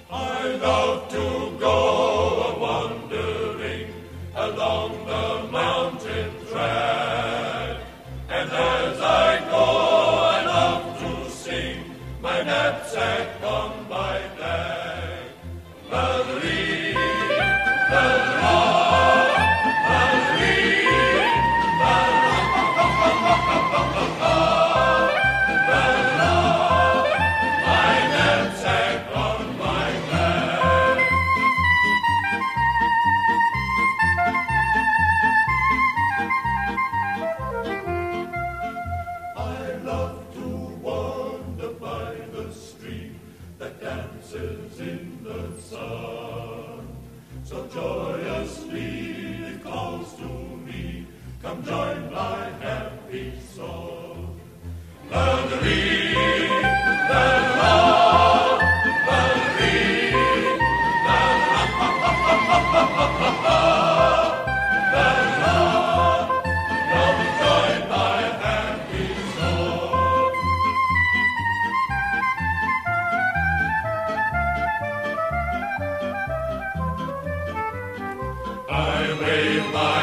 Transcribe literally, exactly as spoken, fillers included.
I love to go a-wandering along the mountain track, and as I go I love to sing my knapsack on my back. Marie, la-la, Marie, la-la, my knapsack on my back. I love to wander by the stream that dances in the sun. So joyously it calls to me, come join my happy song. Marie, la-la, Marie, la-la, la-la, come join my happy song. I wave my